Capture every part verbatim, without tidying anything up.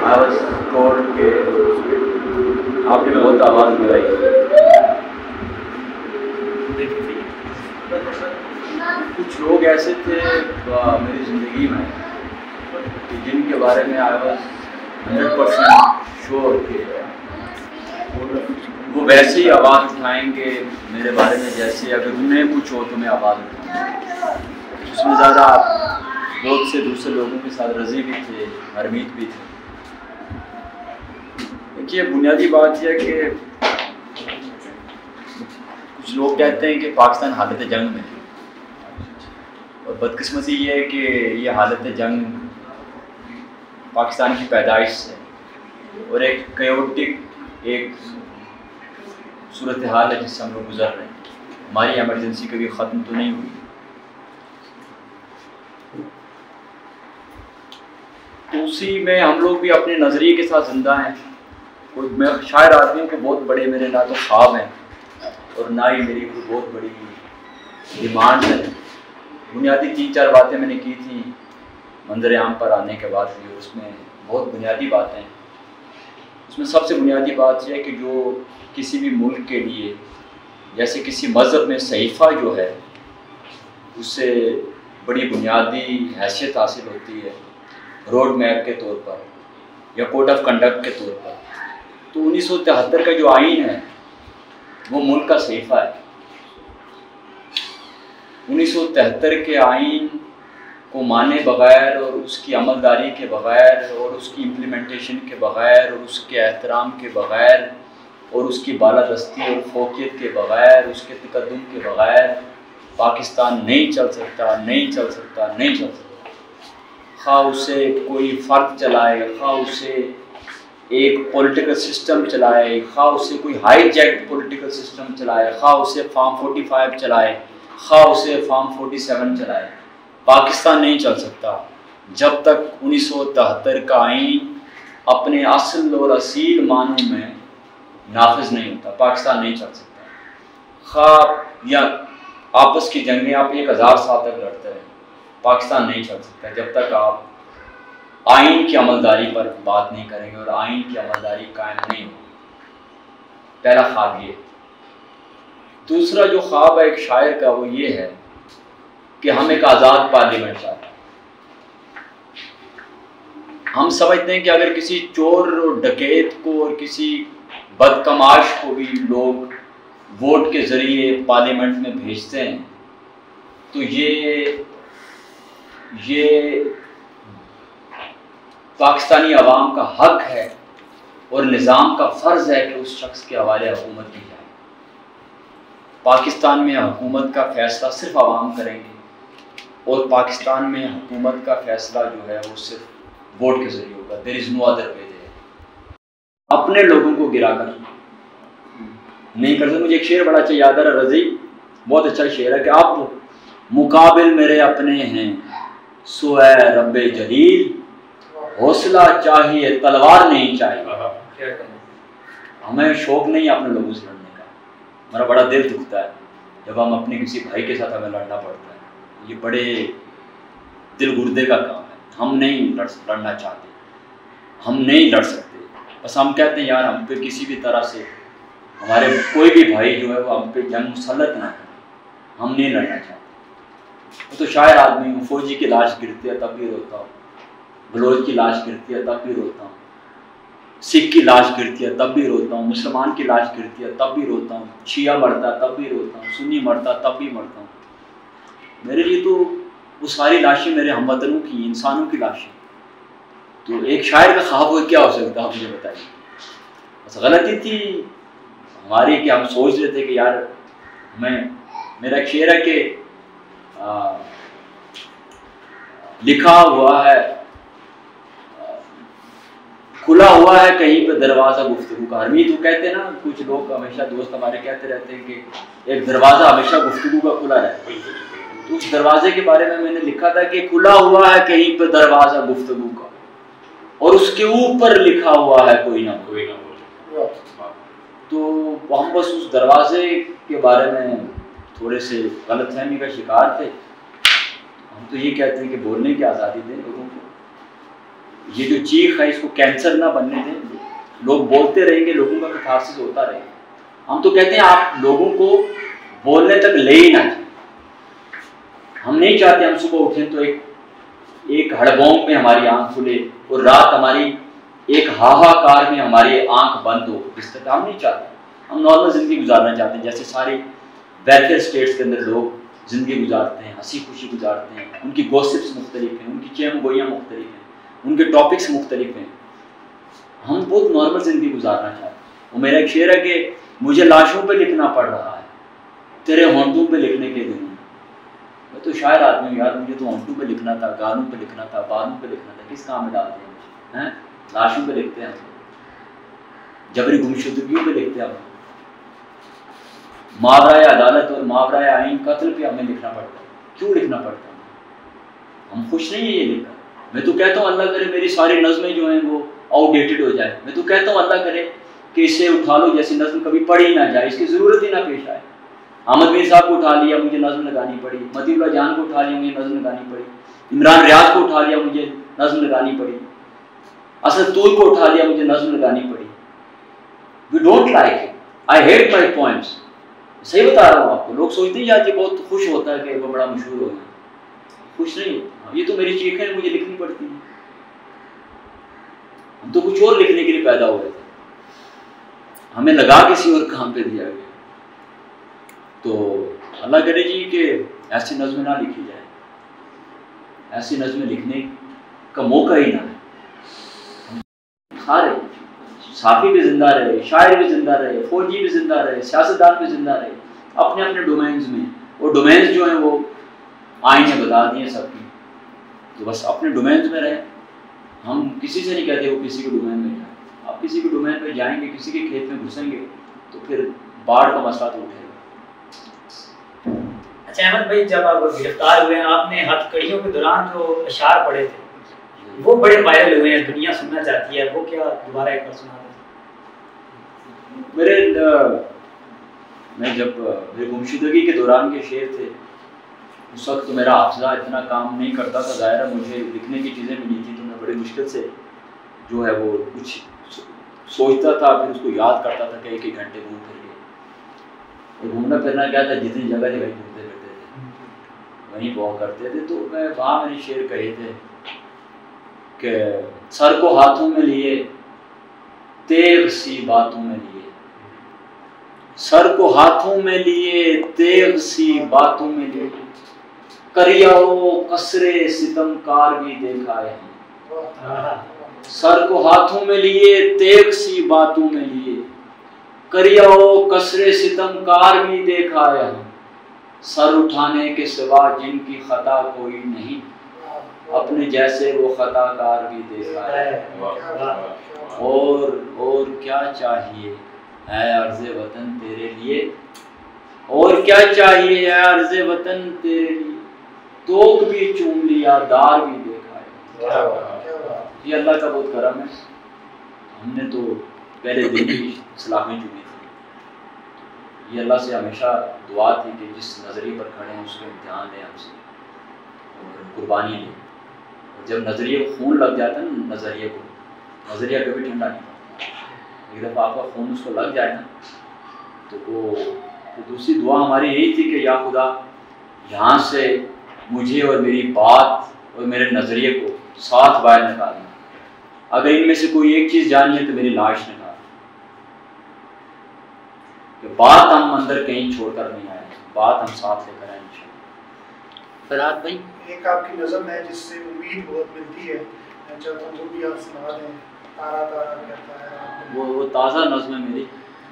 I was told کہ آپ نے بہت آواز دلائی. کچھ لوگ ایسے تھے میری زندگی میں جن کے بارے میں I was hundred percent sure کہ وہ ویسے ہی آواز اٹھائیں گے میرے بارے میں جیسے اگر انہیں کچھ ہو تو میں آواز اٹھاؤں. اس میں زیادہ بہت سے دوسرے لوگوں کے ساتھ رضی بھی تھے, حرمیت بھی تھے. دیکھیے بنیادی بات یہ ہے کہ کچھ لوگ کہتے ہیں کہ پاکستان حالت جنگ میں ہے, اور بدقسمتی یہ ہے کہ یہ حالت جنگ پاکستان کی پیدائش سے اور ایک کیوٹک ایک صورتحال ہے جس سے ہم لوگ گزر رہے ہیں. ہماری ایمرجنسی کبھی ختم تو نہیں ہوئی. تو اسی میں ہم لوگ بھی اپنے نظریے کے ساتھ زندہ ہیں. کوئی میں شاعر آدمی ہوں کہ بہت بڑے میرے نہ تو خواب ہیں اور نہ ہی میری کوئی بہت بڑی ڈیمانڈ ہے. بنیادی تین چار باتیں میں نے کی تھیں منظر عام پر آنے کے بعد بھی, اس میں بہت بنیادی باتیں. اس میں سب سے بنیادی بات یہ ہے کہ جو کسی بھی ملک کے لیے جیسے کسی مذہب میں صحیفہ جو ہے اس سے بڑی بنیادی حیثیت حاصل ہوتی ہے روڈ میپ کے طور پر یا کوڈ آف کنڈکٹ کے طور پر. تو انیس سو تہتر کا جو آئین ہے وہ ملک کا صحیفہ ہے. انیس سو تہتر کے آئین کو مانے بغیر اور اس کی عمل داری کے بغیر اور اس کی امپلیمنٹیشن کے بغیر اور اس کے احترام کے بغیر اور اس کی بالادستی اور فوقیت کے بغیر, اس کے تقدم کے بغیر پاکستان نہیں چل سکتا, نہیں چل سکتا, نہیں چل سکتا. خواہ اسے کوئی فرد چلائے, خواہ اسے ایک پولیٹیکل سسٹم چلائے, خواہ اسے کوئی ہائی جیکٹ پولیٹیکل سسٹم چلائے, خواہ اسے فارم فورٹی فائیو چلائے, خواہ اسے فارم فورٹی سیون چلائے, پاکستان نہیں چل سکتا جب تک انیس سو تہتر کا آئین اپنے اصل اور اصیل معنوں میں نافذ نہیں ہوتا. پاکستان نہیں چل سکتا. خواہ یا آپس کی جنگیں آپ ایک ہزار سال تک لڑتے رہیں, پاکستان نہیں چل سکتا جب تک آپ آئین کی عملداری پر بات نہیں کریں گے اور آئین کی عملداری قائم نہیں ہوگی. پہلا خواب یہ. دوسرا جو خواب ہے ایک شاعر کا وہ یہ ہے کہ ہم ایک آزاد پارلیمنٹ چاہتے ہیں. ہم سمجھتے ہیں کہ اگر کسی چور اور ڈکیت کو اور کسی بدکماش کو بھی لوگ ووٹ کے ذریعے پارلیمنٹ میں بھیجتے ہیں تو یہ یہ پاکستانی عوام کا حق ہے اور نظام کا فرض ہے کہ اس شخص کے حوالے حکومت کی جائے. پاکستان میں حکومت کا فیصلہ صرف عوام کریں گے اور پاکستان میں حکومت کا فیصلہ جو ہے وہ صرف ووٹ کے ذریعے ہوگا. There is no other way. اپنے لوگوں کو گرا کر نہیں کر سکتے. مجھے ایک شعر بڑا اچھا یاد آ رہا, رضی بہت اچھا شعر ہے کہ آپ مقابل میرے اپنے ہیں سو اے رب جلیل, حوصلہ چاہیے تلوار نہیں چاہیے. ہمیں شوق نہیں اپنے لوگوں سے لڑنے کا. ہمارا بڑا دل دکھتا ہے جب ہم اپنے کسی بھائی کے ساتھ ہمیں لڑنا پڑتا ہے. یہ بڑے دل گردے کا کام ہے. ہم نہیں لڑ لڑنا چاہتے, ہم نہیں لڑ سکتے. بس ہم کہتے ہیں یار ہم پہ کسی بھی طرح سے ہمارے کوئی بھی بھائی جو ہے وہ ہم پہ جنگ مسلط نہ کرے, ہم نہیں لڑنا چاہتے. وہ تو شاعر آدمی ہوں, فوجی کی لاش گرتی ہے تب بھی روتا ہوں, بلوچ کی لاش گرتی ہے تب بھی روتا ہوں, سکھ کی لاش گرتی ہے تب بھی روتا ہوں, مسلمان کی لاش گرتی ہے تب بھی روتا ہوں, شیعہ مرتا ہے تب بھی روتا ہوں, سنی مرتا ہے تب بھی مرتا ہوں. میرے لیے تو وہ ساری لاشیں میرے ہم وطنوں کی, انسانوں کی لاشیں. تو ایک شاعر کا خواب وہ کیا ہو سکتا ہے, آپ مجھے بتائیے. بس غلطی تھی ہماری کہ ہم سوچ رہے تھے کہ یار میں میرا ایک شعر ہے کہ آ, لکھا ہوا ہے کھلا ہوا ہے کہیں پہ دروازہ گفتگو کا. حرمیت وہ کہتے ہیں نا, کچھ لوگ ہمیشہ دوست ہمارے کہتے رہتے ہیں کہ ایک دروازہ ہمیشہ گفتگو کا کھلا رہتا ہے. تو اس دروازے کے بارے میں میں نے لکھا تھا کہ کھلا ہوا ہے کہیں پہ دروازہ گفتگو کا اور اس کے اوپر لکھا ہوا ہے کوئی نہ کوئی نہ. تو ہم بس اس دروازے کے بارے میں تھوڑے سے غلط فہمی کا شکار تھے. ہم تو یہ کہتے ہیں کہ بولنے کی آزادی دیں لوگوں کو, یہ جو چیخ ہے اس کو کینسر نہ بننے دیں. لوگ بولتے رہیں گے, لوگوں کا کتھارسس ہوتا رہے گا. ہم تو کہتے ہیں آپ لوگوں کو بولنے تک لے ہی نہ جائیں. ہم نہیں چاہتے ہم صبح اٹھیں تو ایک ایک ہڑبونگ میں ہماری آنکھ کھلے اور رات ہماری ایک ہاہاکار میں ہماری آنکھ بند ہو. اس طرح ہم نہیں چاہتے. ہم نارمل زندگی گزارنا چاہتے ہیں جیسے ساری ویلفیئر اسٹیٹس کے اندر لوگ زندگی گزارتے ہیں, ہنسی خوشی گزارتے ہیں. ان کی گوسپس مختلف ہیں, ان کی چیم گوئیاں مختلف ہیں, ان کے ٹاپکس مختلف ہیں. ہم بہت نارمل زندگی گزارنا چاہتے ہیں. اور میرا ایک شعر ہے کہ مجھے لاشوں پہ لکھنا پڑ رہا ہے تیرے ہونٹوں پہ لکھنے کے دن. میں تو شاعر آدمی ہوں یار, مجھے تو ہونٹوں پہ لکھنا تھا, گانوں پہ لکھنا تھا, بالوں پہ لکھنا تھا. کس کام میں ڈالتے ہیں مجھے؟ لاشوں پہ لکھتے ہیں, جبری گمشدگیوں پہ لکھتے ہیں. ماورائے عدالت اور ماورائے آئین قتل پہ ہمیں لکھنا پڑتا ہے. کیوں لکھنا پڑتا ہے؟ ہم خوش نہیں ہیں یہ لکھا. میں تو کہتا ہوں اللہ کرے میری ساری نظمیں جو ہیں وہ آؤٹ ڈیٹڈ ہو جائے. میں تو کہتا ہوں اللہ کرے کہ اسے اٹھا لو جیسی نظم کبھی پڑھی نہ جائے, اس کی ضرورت ہی نہ پیش آئے. احمد میر صاحب کو اٹھا لیا مجھے نظم لگانی پڑی, متی اللہ جان کو اٹھا لیا مجھے نظم لگانی پڑی, عمران ریاض کو اٹھا لیا مجھے نظم لگانی پڑی, اسد طول کو اٹھا لیا مجھے نظم لگانی پڑی. We don't like it, I hate my poems. صحیح بتا رہا ہوں آپ کو. لوگ سوچتے ہیں یار یہ بہت خوش ہوتا ہے کہ وہ بڑا مشہور ہو گیا. خوش نہیں ہوتا, یہ تو میری چیخیں مجھے لکھنی پڑتی ہیں. ہم تو کچھ اور لکھنے کے لیے پیدا ہوئے تھے, ہمیں لگا کسی اور کام پہ دیا گیا. تو اللہ کرے جی کہ ایسی نظمیں نہ لکھی جائیں, ایسی نظمیں لکھنے کا موقع ہی نہ ہے. سارے صحافی بھی زندہ رہے, شاعر بھی زندہ رہے, فوجی بھی زندہ رہے, سیاستدان بھی زندہ رہے اپنے اپنے ڈومینز میں. وہ ڈومینز جو ہیں وہ آئین نے بتا دیے سب کی, تو بس اپنے ڈومینز میں رہیں. ہم کسی سے نہیں کہتے وہ کسی کے ڈومین میں جائیں. آپ کسی کے ڈومین میں جائیں گے, کسی کے کھیت میں گھسیں گے تو پھر باڑھ کا مسئلہ تو اٹھے گا. اچھا احمد بھائی, جب آپ گرفتار ہوئے ہیں آپ نے ہتھ کڑیوں کے دوران جو اشعار پڑھے تھے وہ بڑے وائرل ہوئے ہیں, دنیا سننا چاہتی ہے, وہ کیا دوبارہ ایک بار سنا دیں؟ میرے میں جب میرے گمشدگی کے دوران کے شعر تھے اس وقت تو میرا حافظہ اتنا کام نہیں کرتا تھا. ظاہر ہے مجھے لکھنے کی چیزیں ملی تھیں تو میں بڑی مشکل سے جو ہے وہ کچھ سوچتا تھا, پھر اس کو یاد کرتا تھا کہ ایک ایک گھنٹے گھوم پھر کے. اور گھومنا پھرنا کیا تھا, جتنی جگہ تھی وہیں گھومتے پھرتے تھے, وہیں واک کرتے تھے. تو میں وہاں میں نے شعر کہے تھے کہ سر کو ہاتھوں میں لیے تیغ سی باتوں میں لیے, سر کو ہاتھوں میں لیے تیغ سی باتوں میں لیے, کریاؤ قصرے ستم کار بھی دیکھا ہے. سر کو ہاتھوں میں لیے تیغ سی باتوں میں لیے, کریاؤ قصرے ستم کار بھی دیکھا ہے. سر اٹھانے کے سوا جن کی خطا کوئی نہیں, اپنے جیسے وہ خطا کار بھی دیکھا ہے. اور اور کیا چاہیے اے عرض وطن تیرے لیے, اور کیا چاہیے اے عرض وطن تیرے لیے, توک بھی چوم لیا دار بھی دیکھا ہے. یہ اللہ کا بہت کرم ہے. ہم نے تو پہلے دن ہی سلاخیں چنی تھی. یہ اللہ سے ہمیشہ دعا تھی کہ جس نظریے پر کھڑے ہیں اس کا امتحان لیں ہم سے اور قربانی لیں. جب نظریے کو خون لگ جاتا ہے نا, نظریے کو نظریہ کبھی ٹھنڈا نہیں پڑتا. ایک دفعہ آپ کا خون اس کو لگ جائے نا تو وہ تو دوسری دعا ہماری یہی تھی کہ یا خدا یہاں سے مجھے اور میری بات اور میرے نظریے کو ساتھ باہر نکالنا. اگر ان میں سے کوئی ایک چیز جانی ہے تو میری لاش نکال, کہ بات ہم اندر کہیں چھوڑ کر نہیں آئے, بات ہم ساتھ لے کر آئے انشاءاللہ. فرات بھائی ایک آپ کی نظم ہے جس سے امید بہت ملتی ہے, میں چاہتا ہوں وہ بھی آپ سنا دیں. تارا تارا کہتا ہے وہ وہ تازہ نظم ہے میری,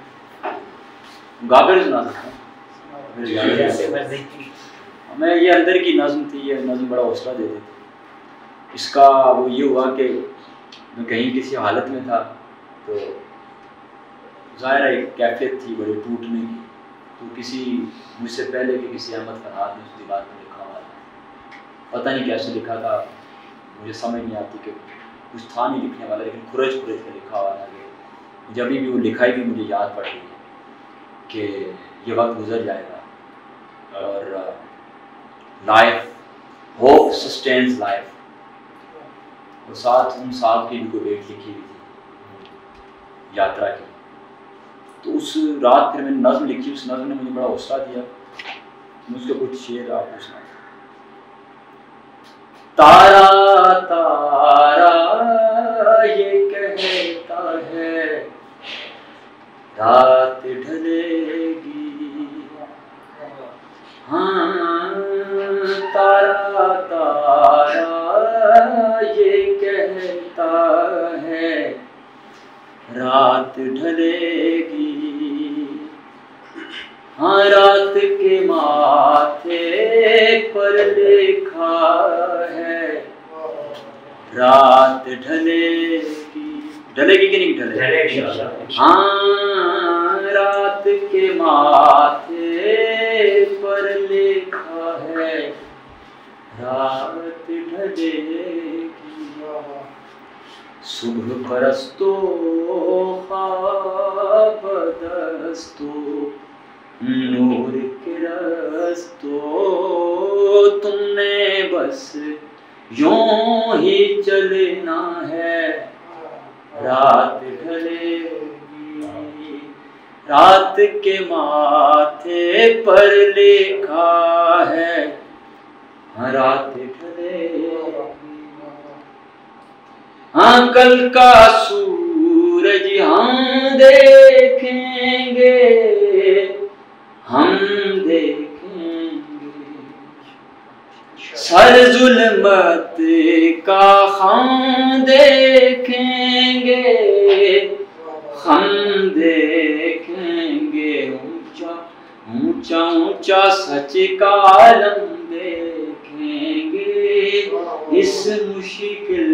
گا کر سنا سکتا ہوں. میں یہ اندر کی نظم تھی, یہ نظم بڑا حوصلہ دیتی تھی. اس کا وہ یہ ہوا کہ میں کہیں کسی حالت میں تھا تو ظاہر ہے کیفیت تھی بڑے ٹوٹنے کی, تو کسی مجھ سے پہلے کہ کسی احمد فرحات نے اس دیوار پہ لکھا ہوا تھا. پتہ نہیں کیسے لکھا تھا, مجھے سمجھ نہیں آتی کہ کچھ تھا نہیں لکھنے والا, لیکن کھرچ کھرچ کے لکھا ہوا تھا کہ جب بھی وہ لکھائی بھی مجھے یاد پڑ رہی ہے کہ یہ وقت گزر جائے گا اور لائف ہوپ سسٹینز لائف. اور ساتھ ان صاحب کی بھی کوئی ڈیٹ لکھی ہوئی تھی یاترا کی. تو اس رات پھر میں نے نظم لکھی, اس نظم نے مجھے بڑا حوصلہ دیا. اس کے کچھ شعر آپ کو سنائیں. تارا تارا یہ کہتا ہے رات ڈھلے گی, ہاں تارا تارا یہ کہتا ہے رات ڈھلے گی, ہاں رات کے ماتھے پر لکھا ہے رات ڈھلے گی. ڈھلے گی کہ نہیں ڈھلے؟ ہاں رات کے ماتھے پر لکھا ہے رات ڈھلے گی. صبح پرستو خواب دستو نور کے رستو تم نے بس یوں ہی چلنا ہے رات ڈھلے گی. رات کے ماتھے پر لکھا ہے رات ڈھلے گی. ہاں کل کا سورج ہم دیکھیں گے, ہم دیکھیں گے سر ظلمت کا ہم دیکھیں گے, ہم دیکھیں گے اونچا اونچا اونچا سچ کا عالم دیکھیں گے. اس مشکل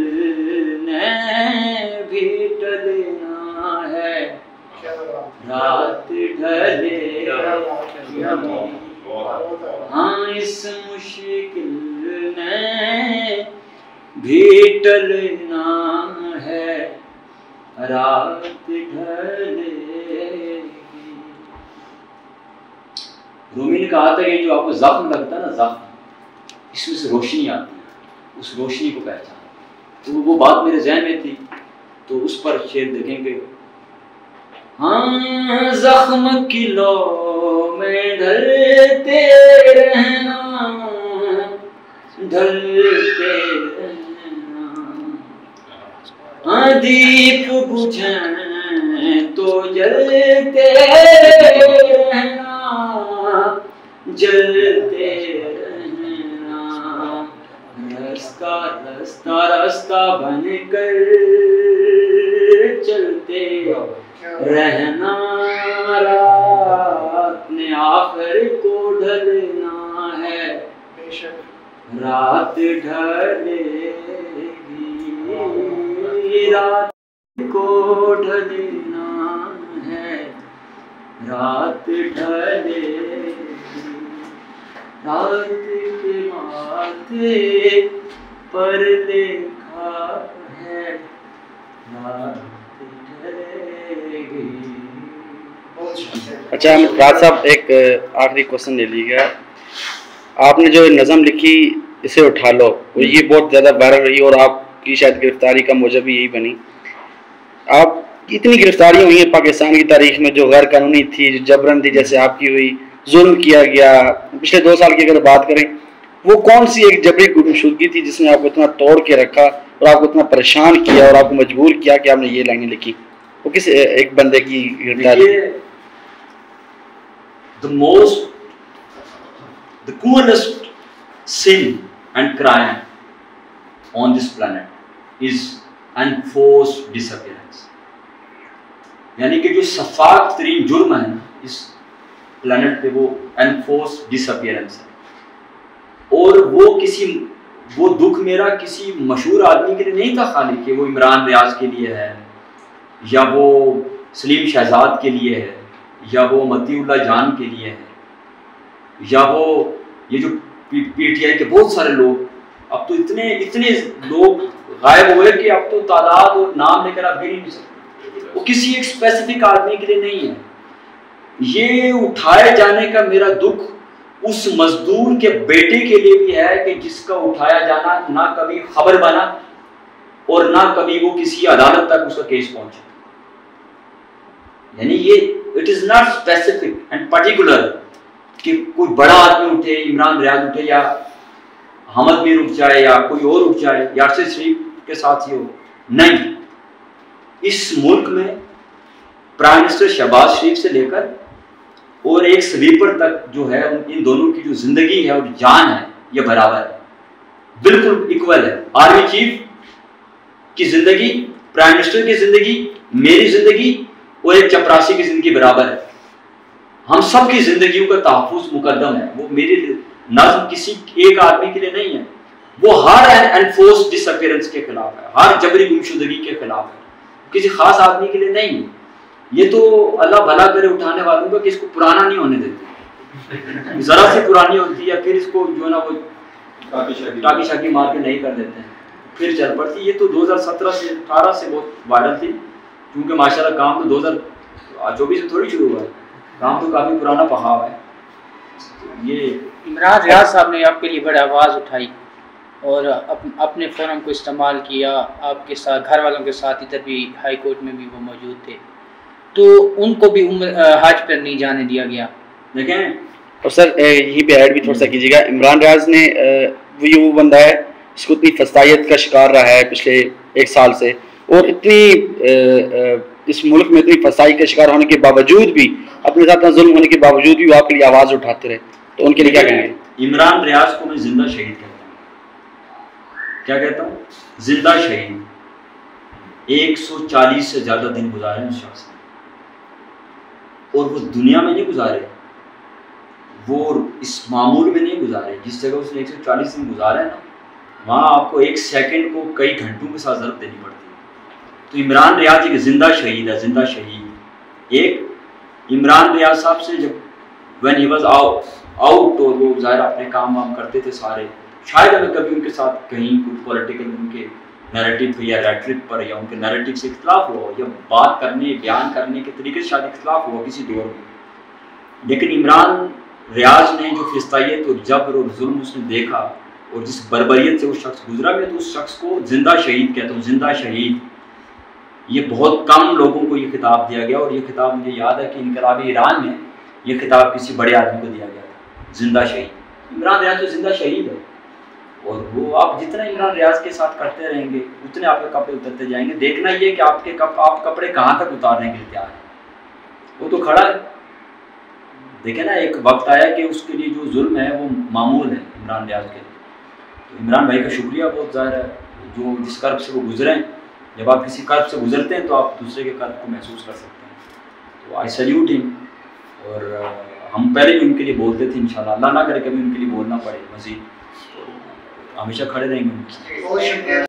نے بھی ٹلنا ہے رات ڈھلے گی. ہاں اس مشکل نے بھی ٹلنا ہے رات ڈھلے گی. رومی نے کہا تھا کہ جو آپ کو زخم لگتا ہے نا, زخم, اس میں سے روشنی آتی ہے, اس روشنی کو پہچان. تو وہ بات میرے ذہن میں تھی, تو اس پر شعر دیکھیں گے. ہاں زخم کی لو میں ڈھلتے رہنا, ڈھلتے رہنا, ہاں دیپ بجھیں تو جلتے رہنا, جلتے رہنا. رستہ رستہ رستہ بن کر چلتے رہنا, رات نے آخر کو ڈھلنا ہے رات ڈھلے گی. رات کو ڈھلنا ہے رات ڈھلے گی. رات کے ماتھے پر لکھا ہے رات ڈھلے گی. اچھا راز صاحب, ایک آخری کوشچن لے لیجیے. آپ نے جو نظم لکھی اسے اٹھا لو, وہ یہ بہت زیادہ وائرل رہی اور آپ کی شاید گرفتاری کا موجب بھی یہی بنی. آپ اتنی گرفتاریاں ہوئی ہیں پاکستان کی تاریخ میں جو غیر قانونی تھی, جو جبرن تھی, جیسے آپ کی ہوئی, ظلم کیا گیا. پچھلے دو سال کی اگر بات کریں, وہ کون سی ایک جبری گمشدگی تھی جس نے آپ کو اتنا توڑ کے رکھا اور آپ کو اتنا پریشان کیا اور آپ کو مجبور کیا کہ آپ نے یہ لائنیں لکھی؟ وہ کس ایک بندے کی گرفتاری؟ The most, the coolest sin and crime on this planet is enforced disappearance. یعنی کہ جو شفاف ترین جرم ہے اس پلانٹ پہ وہ enforced disappearance ہے. اور وہ کسی وہ دکھ میرا کسی مشہور آدمی کے لیے نہیں تھا خالی کہ وہ عمران ریاض کے لیے ہے, یا وہ سلیم شہزاد کے لیے ہے, یا وہ متی اللہ جان کے لیے ہے, یا وہ یہ جو پی ٹی آئی کے بہت سارے لوگ, اب تو اتنے اتنے لوگ غائب ہوئے کہ اب تو تعداد اور نام لے کر آپ گر ہی نہیں سکتے. وہ کسی ایک اسپیسیفک آدمی کے لیے نہیں ہے. یہ اٹھائے جانے کا میرا دکھ اس مزدور کے بیٹے کے لیے بھی ہے کہ جس کا اٹھایا جانا نہ کبھی خبر بنا اور نہ کبھی وہ کسی عدالت تک اس کا کیس پہنچے. یعنی یہ it is not specific and particular کہ کوئی بڑا آدمی اٹھے, عمران ریاض اٹھے یا حمد میر اٹھ جائے یا کوئی اور اٹھ جائے یا ارشد شریف کے ساتھ ہی ہو. نہیں, اس ملک میں پرائم منسٹر شہباز شریف سے لے کر اور ایک سویپر تک جو ہے ان دونوں کی جو زندگی ہے اور جان ہے یہ برابر ہے, بالکل ایکول ہے. آرمی چیف کی زندگی, پرائم منسٹر کی زندگی, میری زندگی اور ایک چپراسی کی زندگی برابر ہے. ہم سب کی زندگیوں کا تحفظ مقدم ہے. وہ میری نظم کسی ایک آدمی کے لیے نہیں ہے, وہ ہر انفورس ڈس اپیرنس کے خلاف ہے, ہر جبری گمشدگی کے خلاف ہے, کسی خاص آدمی کے لیے نہیں ہے. یہ تو اللہ بھلا کرے اٹھانے والوں کا کہ اس کو پرانا نہیں ہونے دیتے. ذرا سی پرانی ہوتی ہے پھر اس کو جو ہے نا وہ ٹاکی شاکی مار کے نہیں کر دیتے ہیں, پھر چل پڑتی. یہ تو دو ہزار سترہ سے اٹھارہ سے بہت وائرل تھی, کیونکہ ماشاء اللہ کام تو دو ہزار چوبیس میں تھوڑی شروع ہوا ہے, کام تو کافی پرانا پخا ہوا ہے. یہ عمران ریاض صاحب نے آپ کے لیے بڑی آواز اٹھائی اور اپنے فورم کو استعمال کیا, آپ کے ساتھ گھر والوں کے ساتھ, ادھر بھی ہائی کورٹ میں بھی وہ موجود تھے, تو ان کو بھی حج پر نہیں جانے دیا گیا. دیکھیں اور سر یہیں پہ ایڈ بھی تھوڑا سا کیجیے گا. عمران ریاض نے وہ وہ بندہ ہے اس کو اتنی فسادیت کا شکار رہا ہے پچھلے ایک سال سے, اور اتنی اس ملک میں اتنی فسائی کا شکار ہونے کے باوجود بھی, اپنے ساتھ ظلم ہونے کے باوجود بھی وہ آپ کے لیے آواز اٹھاتے رہے, تو ان کے لیے کیا کہیں گے؟ عمران ریاض کو میں زندہ شہید کہتا ہوں. کیا کہتا ہوں؟ زندہ شہید. ایک سو چالیس سے زیادہ دن گزارے اس شخص نے, اور وہ دنیا میں نہیں گزارے, وہ اس معمول میں نہیں گزارے. جس جگہ اس نے ایک سو چالیس دن گزارے نا, وہاں آپ کو ایک سیکنڈ کو کئی گھنٹوں کے ساتھ ضرب دینی پڑتی ہے. تو عمران ریاض ایک زندہ شہید ہے, زندہ شہید. ایک عمران ریاض صاحب سے جب when he was out out اور وہ ظاہر اپنے کام وام کرتے تھے سارے, شاید ہمیں کبھی ان کے ساتھ کہیں کوئی پولیٹیکل ان کے نیریٹو پہ یا ریٹرک پر یا ان کے نیریٹو سے اختلاف ہوا یا بات کرنے بیان کرنے کے طریقے سے شاید اختلاف ہوا کسی دور میں, لیکن عمران ریاض نے جو فستائیت اور جبر اور ظلم اس نے دیکھا اور جس بربریت سے وہ شخص گزرا, میں تو اس شخص کو زندہ شہید کہتا ہوں, زندہ شہید. یہ بہت کم لوگوں کو یہ خطاب دیا گیا, اور یہ خطاب مجھے یاد ہے کہ انقلابی ایران میں یہ خطاب کسی بڑے آدمی کو دیا گیا تھا, زندہ شہید. عمران ریاض تو زندہ شہید ہے, اور وہ آپ جتنا عمران ریاض کے ساتھ کرتے رہیں گے اتنے آپ کے کپڑے اترتے جائیں گے. دیکھنا یہ کہ آپ کے کپ آپ کپڑے کہاں تک اتارنے کے لیے تیار ہیں. وہ تو کھڑا ہے, دیکھیں نا ایک وقت آیا کہ اس کے لیے جو ظلم ہے وہ معمول ہے عمران ریاض کے لیے. تو عمران بھائی کا شکریہ بہت ظاہر ہے, جو جس کرب سے وہ گزرے ہیں. جب آپ کسی کرب سے گزرتے ہیں تو آپ دوسرے کے کرب کو محسوس کر سکتے ہیں. تو آئی سیلیوٹ ہم, اور ہم پہلے بھی ان کے لیے بولتے تھے, انشاءاللہ اللہ نہ کرے کبھی ان کے لیے بولنا پڑے مزید, تو ہمیشہ کھڑے رہیں گے.